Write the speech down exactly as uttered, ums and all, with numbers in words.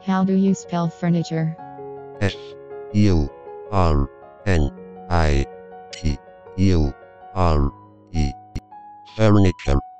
How do you spell furniture? F U R N I T U R E. Furniture.